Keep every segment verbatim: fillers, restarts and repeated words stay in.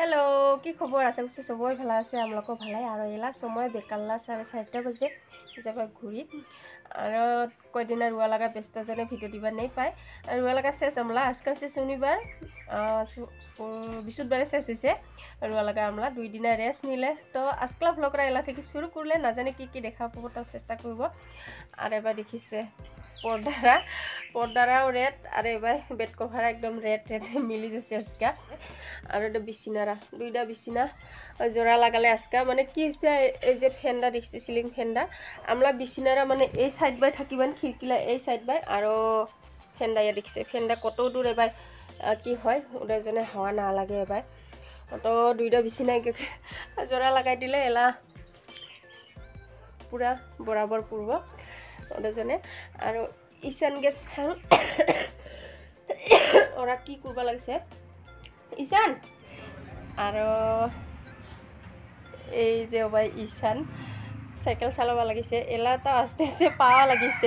hello কি খবৰ আছে বুঝছে সবাই ভালো আছে আমলকো ভালাই আর এলা সময় বেকাল্লা সাড়ে চারটা বাজে যাবা ঘুরি আর কয়দিন রুয়া লাগা ব্যস্ত জনে ভিডিও দিবা নেই পায় রুয়া লাগা শেষ আমলা আজকে হচ্ছে শনিবার বৃহস্পতিবারে শেষ হয়েছে রুয়া লাগা আমলা দুই দিন রেস্ট নিলে তো আজকাল ভ্লগরা এলা থেকে শুরু করলে না জানি কি কি দেখা পাবো তাও চেষ্টা করব আর এবার দেখিছে পর্দারা পর্দারাও রেড আর এবার বেড কভার একদম রেড রেড মিলি যাচ্ছে আজকে আর এটা বিছিনারা দুইটা বিছিনা জোড়া লাগালে আজকে মানে কি হচ্ছে এই যে ফেনটা দেখছি সিলিং ফেনটা আমরা বিছিনারা মানে এই সাইড বাই থাকিবেন খিড়কিলা এই সাইড বাই আর ফেনটা ইয়া দেখছে ফেনটা কত দূর এবার কি হয় ওটা জনে হাওয়া না লাগে এবার তো দুইটা বিছিনা জোড়া লাগাই দিলে এলা পুরা বরাবর পূর্ব ওটা জনে আর ইসান গেছ ওরা কি করবা লাগছে ইসান আর এই যে ভাই ইসান সাইকেল চালাবা লাগিছে এলা তো আস্তে আস্তে পাওয়া লাগিছে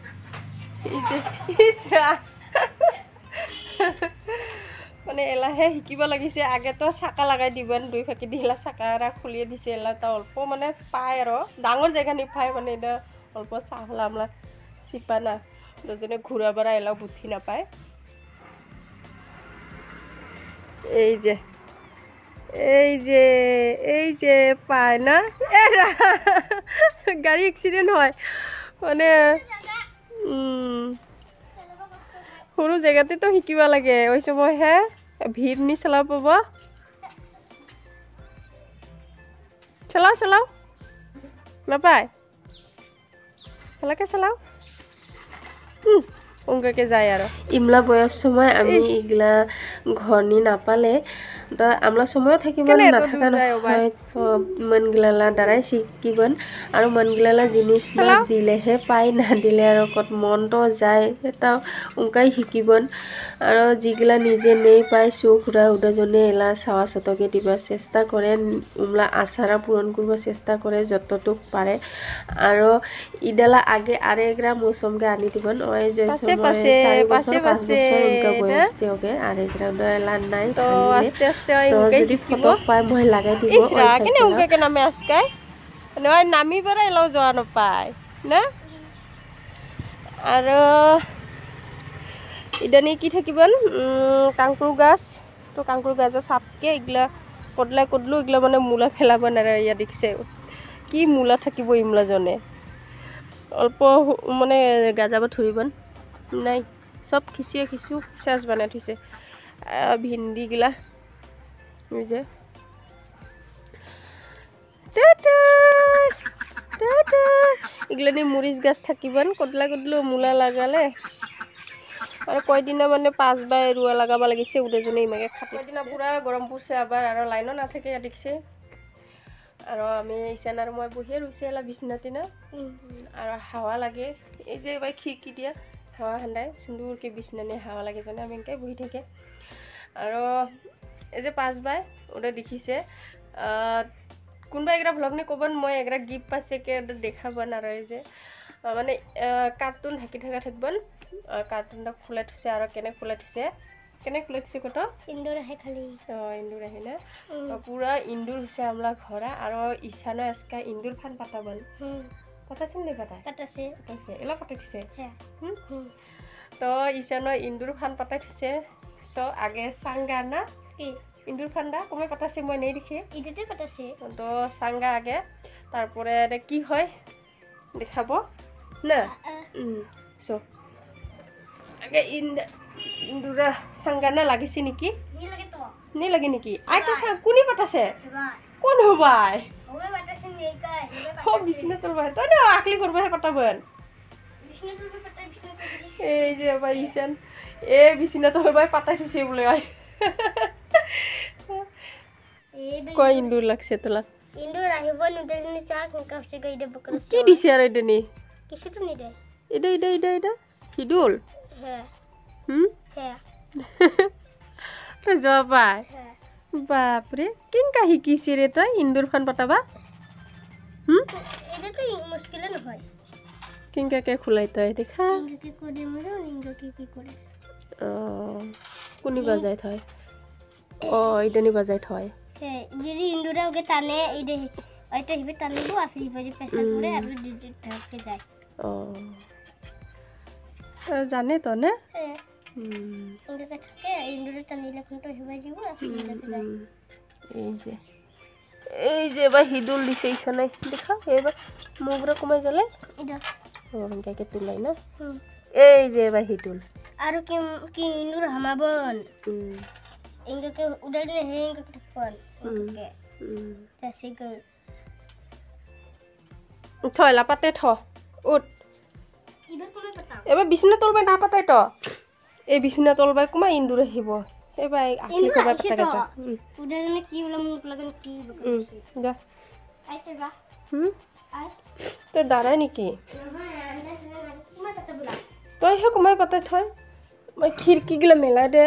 মানে এলাহে শিকিব লাগিছে আগে তো চাকা লাগাই দিবেন দুই ফাঁকি দিলা চাকা খুলিয়ে দিছে এলা তো অল্প মানে পায় আর ডাঙর জায়গা নিপায় মানে এটা অল্প চাহলা আমলা চিপা না দুজনে ঘুরা বেড়া এলাও বুদ্ধি নাপায় এই যে এই যে এই যে পায় না গাড়ি এক্সিডেন্ট হয় মানে সৰু জেগাতে তো শিকিব লাগে ওই সময় হে ভিড় নি চলাব পাব চলাও চলাও নাপায় ভালকে চলাও অঙ্ককে যায় আর ইমলা বয়স সময় আমি এগুলা ঘরনি নাপালে তো আমরা সময়ও থাকিব না থাকা নহয় মনগিলালা দ্বাৰাই শিকিবন আৰু মনগিলালা জিনিস না দিলেহে পাই না দিলে আৰু কত মনটো যায় এটা উঙ্কাই শিকিবন আৰু যিগিলা নিজে নেই পাই সুখরা উদাজনে এলা চাওয়া চতকে দিবা চেষ্টা করে উমলা আশারা পূরণ করব চেষ্টা করে যতটুক পারে আৰু ইডালা আগে আরে এগ্রা মৌসুমকে আনি দিবন ওই যে পাশে পাশে পাশে উনকা বয়স দেওগে আরে এগ্রা এলা নাই তো আস্তে আস্তে ওই যদি ফটো পায় মই লাগাই দিব ইসরা কেনে উনকা কে নামে আজকাই নয় নামি পরে এলাও যাওয়া না পায় না আর ইদানি কি থাকিবন কাংকুর গাছ তো কাংকুর গাছ সাপকে এগুলা কদলা কদলু এগুলা মানে মূলা ফেলাব না ইয়া দেখছে কি মূলা থাকিব ইমলা জনে অল্প মানে গাজাব ধরিবন নাই সব খিচিয়ে খিচু চেচ বানাই থৈছে ভিন্দি গিলা যে টাটা টাটা এগুলা নি মরিচ গাছ থাকিবন কদলা কদলু মূলা লাগালে আর কয়দিনা মানে পাঁচ বাই রুয়া লাগাবা লাগিছে উদজনে ইমাকে খাটি কয়দিনা পুরা গরম পড়ছে আবার আর লাইনও না থাকে দেখছে আর আমি ইসান আর মই বহিয়ে রইছে এলা বিছনাতে না আর হাওয়া লাগে এই যে ভাই খিড়কি দিয়া হাওয়া হান্দাই সুন্দরকে বিছনানে হাওয়া লাগে জানে আমি এনকাই বহি থাকে আর এই যে পাঁচ বাই ওটা দেখিছে কোনবা এগরা ভ্লগ নে কবন মই এগরা গিফট পাচ্ছে কে দেখাবন আর এই যে মানে কার্টুন ঢাকি থাকা থাকবন কার্টুনটা খুলে থৈছে আর কেনে খুলে থৈছে কেনে খুলে থৈছে কত ইন্দুর আহে খালি অ ইন্দুর আহে না পুরা ইন্দুর হইছে আমলা ঘরা আর ইসানো আজকা ইন্দুর ফান পাতাবন পাতাছেন নে পাতা পাতাছে পাতাছে এলা পাতা থৈছে হ্যাঁ হুম তো ইসানো ইন্দুর ফান পাতা থৈছে সো আগে সাঙ্গা না কি ইন্দুর ফান্ডা কমে পাতাছে মই নেই দেখি ইদিতে পাতাছে তো সাঙ্গা আগে তারপরে কি হয় দেখাবো না হুম সো আগে ইন্দ ইন্দুরা সাঙ্গানা লাগিছে নেকি নি লাগে তো নি লাগে নেকি আইতা সা কোনি পাতাছে কোন হবাই হবে পাতাছে নেই কাই ও বিছনা তোলবা তো না আকলি করবে পাতাবন বিছনা তোলবে পাতাই বিছনা তোলবে এই যে ভাই ইসান এ বিছনা তোলবাই পাতাই থইছে বলে আই এই কই ইন্দুর লাগছে তোলা ইন্দুর আহিব নুদেনি চা কাছে গই দে বকল কি দিছে আর এডনি কিছু তো নি দে ইডা ইডা ইডা ইডা হিদুল হ্যাঁ হুম হ্যাঁ তো জবাই হ্যাঁ বাপ রে কিনকা হিকিছে রে তো ইন্দুর ফান পাতাবা হুম এটা তো মুশকিল না হয় কিনকা কে খুলাইতা দেখা কিনকা কে করে মরো নিঙ্গা কি কি করে ও কোনি বাজাই থয় ও ইডনি বাজাই থয় jadi indura oke tane ide itu hibe tane bu afri bari pesan pure aru di ঢাকে যায় oh জানে তো না eh indura থাকে indura টানিলে কোনটো হিবে যাব afri ঢাকে যায় এই যে এই যে বা হিদুল দিছে ইছানে দেখা এবার মুগরা কমাই জালে ইদা ও কাকে তুলাই না এই যে বা হিদুল আরো কি কি ইন্দুর হামাবন হুম ইংকে উড়ালে হে ইংকে টপন ইংকে হুম চাষি গ থয় লাপাতে থ উঠ ইবার কোনে পাতা এবার বিছনা তলবাই না পাতাই তো এই বিছনা তলবাই কুমা ইন্দুর আহিব এবার আখি কবাই পাতা গেছে উড়ালে কি বলা মুখ লাগন কি হুম যা আইতে বা হুম আই তো দাঁড়ায় নাকি নহয় আন্দাজ না কোনে পাতা বলা তই হে কুমাই পাতাই থয় মই খিড়কি গিলা মেলাই দে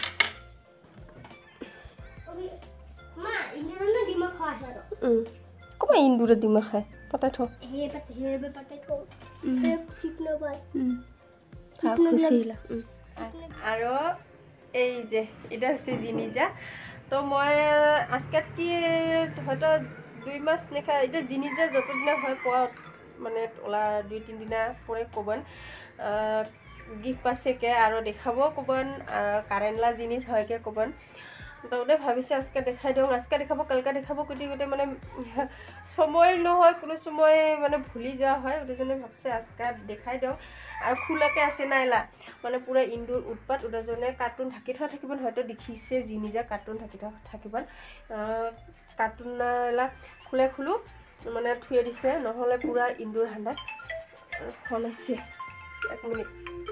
মা ইন্দুর না দিমা খাওয়া হেরো হুম কুমা ইন্দুরে দিমা খায় পাতাই থ হে পাতা হে বে পাতা কো হে ঠিক না ভাই হুম থাক খুশিলা আৰু এই যে এটা হচ্ছে জিনিজা তো মই আজকাত কি হয়তো দুই মাস নেখা এটা জিনিজা যতদিনা হয় পোৱা মানে ওলা দুই তিন দিনা পরে কবন গিফট পাছেকে আৰু দেখাব কবন কারেন্টলা জিনিস হয়কে কবন তো ওটা ভাবিছে আজকে দেখাই দিওঁ আজকে দেখাব কালকে দেখাব কুটি কুটি মানে সময় নহয় কোনো সময় মানে ভুলি যাওয়া হয় ওটা জন্য ভাবছে আজকে দেখাই দিওঁ আৰু খুলাকে আছে নাইলা মানে পুরা ইন্দুর উৎপাত ওটা জন্য কার্টুন থাকি থা থাকিবন হয়তো দেখিছে জিনিজা কার্টুন থাকি থা থাকিবন কার্টুনলা খুলে খুলু মানে থুয়ে দিছে নহলে পুরা ইন্দুর হান্দা হলাইছে এক মিনিট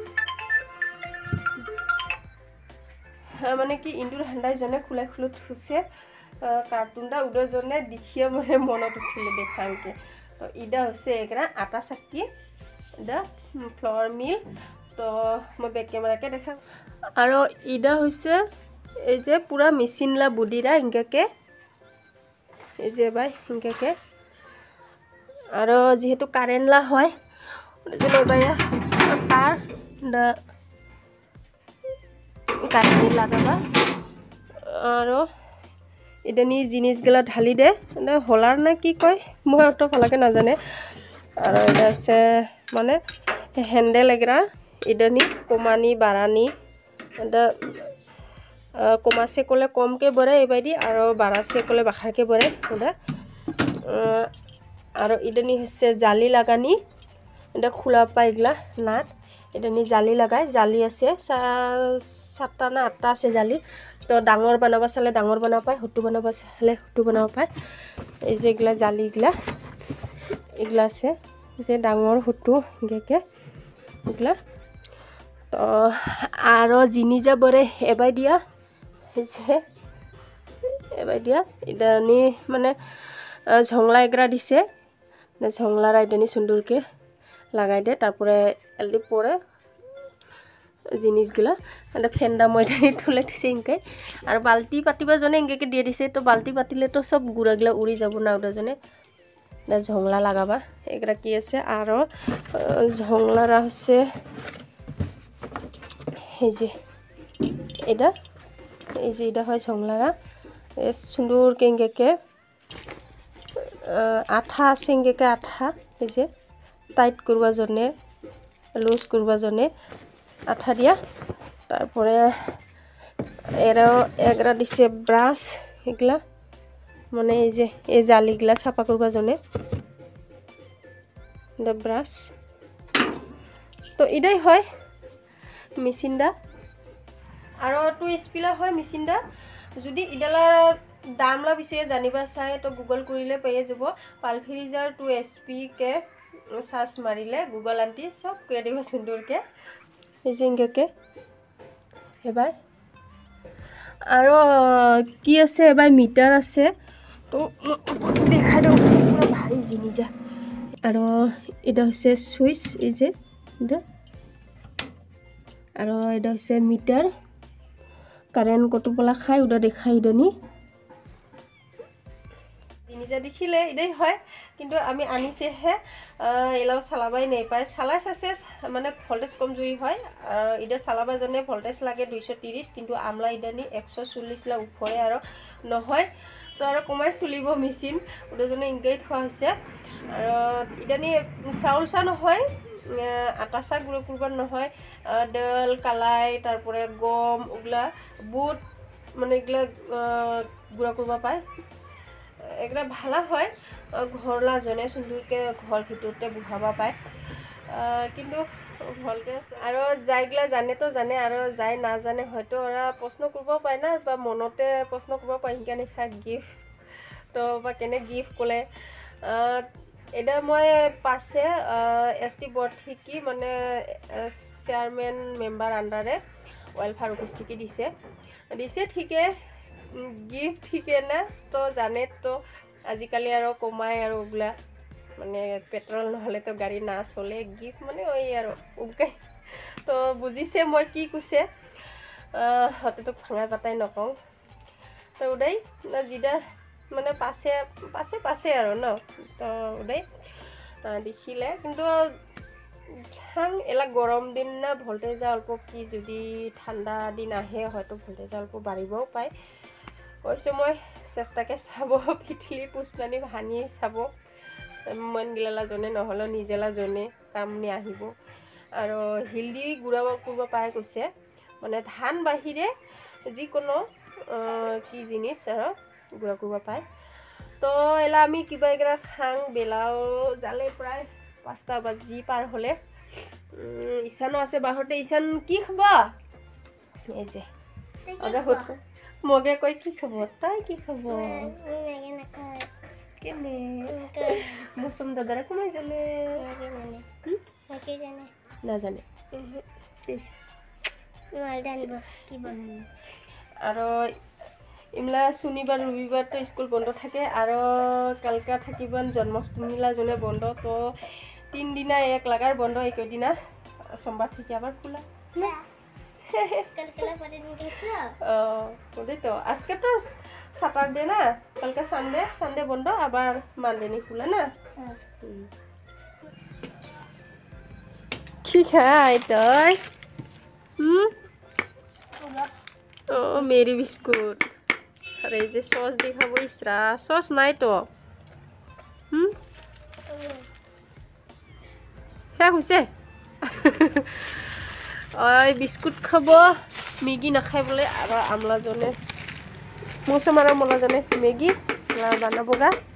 মানে কি ইন্দুর হান্দাই জনে খুলে খুলে থুছে কার্টুনটা উডে জনে দেখিয়ে মানে মনত উঠিলে দেখাংকে তো ইডা হচ্ছে একরা আটা চাকি ইডা ফ্লোর মিল তো মই বেক ক্যামেরাকে দেখা আৰু ইডা হচ্ছে এই যে পুরা মেশিনলা বুডিরা ইংকাকে এই যে ভাই ইংকাকে আৰু যেহেতু কারেন্টলা হয় ওটা ভাইয়া তার দা কাটি লাগাবা আৰু এডনি জিনিসগুলা ঢালি দে হলার না কি কয় মই অত ভালকে নাজানে আৰু এটা আছে মানে হ্যান্ডেল এগরা এডনি কোমানি বারানি এটা কমাছে কলে কমকে বরে এবাইদি আৰু বারাছে কলে বাখারকে বরে এটা আৰু এডনি হচ্ছে জালি লাগানি এটা খোলা পাইগলা নাট এডনি জালি লাগাই জালি আছে সাতটা না আটটা আছে জালি তো ডাঙৰ বনাবা চালে ডাঙৰ বনাব পায় হুটু বনাবা চালে হুটু বনাব পায় এই যে এগুলা জালি এগুলা এগুলা আছে যে ডাঙৰ হুটু গেকে এগুলা তো আৰু জিনিজা বৰে এবাই দিয়া যে এবাই দিয়া এডনি মানে ঝংলা এগরা দিছে ঝংলা রাইডনি সুন্দরকে লাগাই দে তারপরে এলডি পরে জিনিসগুলা এটা ফেন্ডা ময়দানি তুলে দিছে ইনকে আর বালতি পাতিবা জনে ইনকে দিয়ে দিছে তো বালতি পাতিলে তো সব গুড়াগুলা উড়ি যাব না ওটা জনে না ঝংলা লাগাবা এগুলা কি আছে আর ঝংলারা হচ্ছে এই যে এটা এই যে এটা হয় ঝংলারা সুন্দর কেঙ্গেকে আঠা আছে ইনকে আঠা এই যে টাইট করবা জন্যে লুজ করবা জন্যে আঠা দিয়া তারপরে এরাও এগরা দিছে ব্রাশ এগুলা মানে এই যে এই জালিগুলা ছাপা করবা জন্যে এটা ব্রাশ তো এটাই হয় মেশিনটা আর টু স্পিলা হয় মেশিনটা যদি ইডালা দামলা বিষয়ে জানিবা চাই তো গুগল কৰিলে পেয়ে যাব পালফ্রিজার টু এসপি কে সার্চ মারিলে গুগল আন্টি সব কে দিব সুন্দরকে ইজিংকে এবার আৰু কি আছে এবার মিটার আছে তো দেখা দাও পুরো ভারী জিনিসা আৰু এটা হচ্ছে সুইচ এই যে এটা আৰু এটা হচ্ছে মিটার কারেন্ট কত পলা খাই ওটা দেখাই দেনি জিনিসা দেখিলে এটাই হয় কিন্তু আমি আনিছেহে এলাও চালাবাই নাই পায় চালাই চাইছে মানে ভল্টেজ কমজুরি হয় আর এটা চালাবা জনে ভল্টেজ লাগে দুইশ ত্রিশ কিন্তু আমলা ইদানি একশো চল্লিশ লা উপরে আর নহয় তো তো আৰু কমাই চলিব মেচিন গোটেইজনে ইংকেই থোৱা হৈছে আৰু ইদানি চাউল চা নহয় আটা চা গুঁড়ো কৰিব নহয় দাল কালাই তারপরে গম ওগুলা বুট মানে এগুলা গুঁড়া কৰিব পায় এগুলা ভালা হয় ঘৰলা জনে সুন্দৰকে ঘৰ ভিতৰতে বহাব পায় কিন্তু ভলটেজ আৰু যাইগলা জানে তো জানে আৰু যাই না জানে হয়তো ওরা প্রশ্ন করব পায় না বা মনতে প্রশ্ন করব পায় হিকানে খা গিফট তো বা কেনে গিফট কলে এটা মই পাছে এস টি বোর্ড থেকে মানে চেয়ারম্যান মেম্বার আন্ডারে ওয়েলফেয়ার অফিস থেকে দিছে দিছে ঠিকে গিফট ঠিকে না তো জানে তো আজিকালি আৰু কমাই আৰু ওগুলা মানে পেট্রোল নহলে তো গাড়ি না চলে গিফট মানে ওই আৰু উগাই তো বুজিছে মই কি কৈছে হতে তো ভাঙা পাতাই নকওঁ তো উদাই না জিদা মানে পাছে পাছে পাছে আৰু ন তো উদাই দেখিলে কিন্তু ধান এলা গরম দিন না ভোল্টেজ অল্প কি যদি ঠান্ডা দিন আহে হয়তো ভোল্টেজ অল্প বাড়িবও পায় কৈছে মই চেষ্টাকে চাব পিঠিলি পুষ্টানি ভানি চাব মন গিলালা জনে নহলে নিজেলা জনে কাম নি আহিব আৰু হিলদি গুড়া কৰিব পায় কৈছে মানে ধান বাহিৰে যিকোনো কি জিনিস আৰু গুড়া কৰিব পায় তো এলা আমি কিবা এগৰা খাং বেলাও জালে প্ৰায় পাঁচটা বাজি পাৰ হলে ইসানো আছে বাহতে ইসান কি খাবা এই যে আগে হত মগে কই কি খাব তাই কি খাব কেনে মৌসুম দাদারা কমাই জানে না জানে আৰু ইমলা শনিবার রবিবার তো স্কুল বন্ধ থাকে আৰু কালকা থাকিবান জন্মাষ্টমীলা জনে বন্ধ তো তিন দিনা এক লাগার বন্ধ একই দিনা সোমবার থেকে আবার খোলা তো আজকে তো স্যাটারডে না কালকে সানডে সানডে বন্ধ আবার মানডে নি খোলা না কি খাই তই হুম ও মেরি বিস্কুট আরে যে সস দেখাবো ইসরা সস নাই তো হুম শেষ হৈছে ওই বিস্কুট খাব মেগি নাখায় বলে আর আমলা জনে মৌসুম আর মলা জনে মেগি বানাবো গা